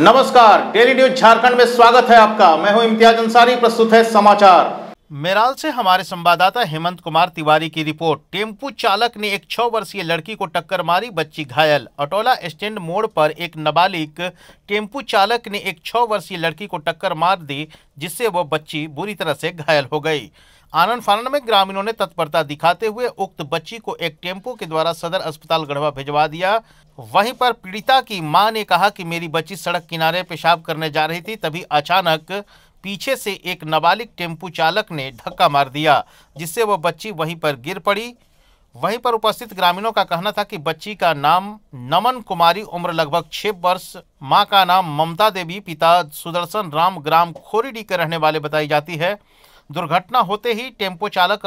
नमस्कार, daily news Jharkhand में स्वागत है आपका। मैं हूं इम्तियाज अंसारी। प्रस्तुत है समाचार। मेराल से हमारे संवाददाता हेमंत कुमार तिवारी की रिपोर्ट। टेम्पू चालक ने एक 6 वर्षीय लड़की को टक्कर मारी, बच्ची घायल। अटौला स्टैंड मोड़ पर एक नाबालिग टेम्पू चालक ने एक 6 वर्षीय लड़की को टक्कर मार दी, जिससे वह बच्ची बुरी तरह से घायल हो गई। आनन फानन में ग्रामीणों ने तत्परता दिखाते हुए उक्त बच्ची को एक टेम्पो के द्वारा सदर अस्पताल गढ़वा भिजवा दिया। वहीं पर पीड़िता की मां ने कहा कि मेरी बच्ची सड़क किनारे पेशाब करने जा रही थी, तभी अचानक पीछे से एक नाबालिग टेम्पू चालक ने धक्का मार दिया, जिससे वह बच्ची वहीं पर गिर पड़ी। वहीं पर उपस्थित ग्रामीणों का कहना था कि बच्ची का नाम नमन कुमारी, उम्र लगभग 6 वर्ष, मां का नाम ममता देवी, पिता सुदर्शन राम, ग्राम खोरीडी के रहने वाले बताई जाती है। दुर्घटना होते ही टेम्पो चालक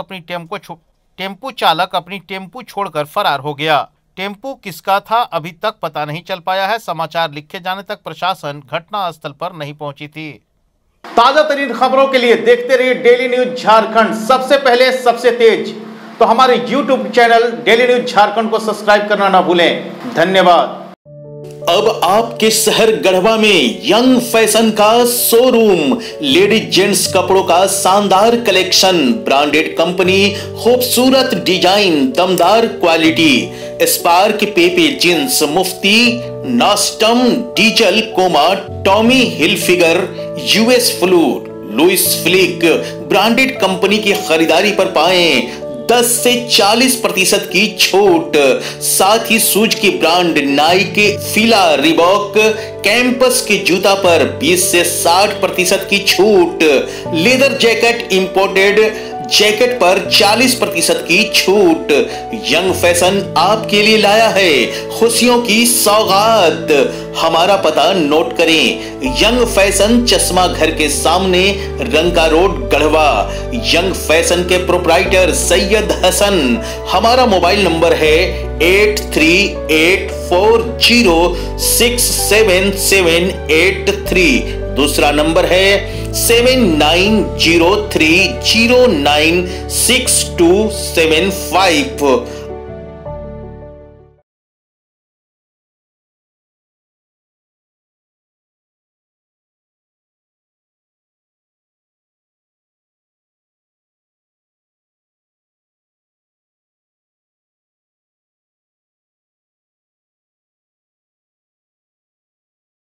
अपनी टेम्पू छोड़कर फरार हो गया। टेम्पू किसका था अभी तक पता नहीं चल पाया है। समाचार लिखे जाने तक प्रशासन घटना स्थल पर नहीं पहुंची थी। ताजा तरीन खबरों के लिए देखते रहिए डेली न्यूज झारखंड, सबसे पहले सबसे तेज। तो हमारे YouTube channel daily news Jharkhand को सब्सक्राइब करना ना भूलें। धन्यवाद। अब आपके शहर गढ़वा में यंग फैशन का शोरूम, लेडीज जेंट्स कपड़ों का शानदार कलेक्शन, ब्रांडेड कंपनी, खूबसूरत डिजाइन, दमदार quality, Spark, Pepe Jeans, Mufti, नास्टम, डीजल, कोमा, टॉमी हिलफिगर, यूएस फ्लूर, लुइस फ्लिक ब्रांडेड कंपनी की खरीदारी पर पाएं 10 से 40% की छूट। साथ ही शूज की brand Nike, Fila, Reebok, Campus के जूता पर 20 से 60% की छूट। लेदर जैकेट, इंपोर्टेड जैकेट पर 40% की छूट। यंग फैशन आपके लिए लाया है खुशियों की सौगात। हमारा पता नोट करें, यंग फैशन चश्मा घर के सामने, Ranka road, Garhwa. Young fashion के प्रोप्राइटर सैयद हसन। हमारा मोबाइल नंबर है 8384067783। दूसरा नंबर है 7903096275।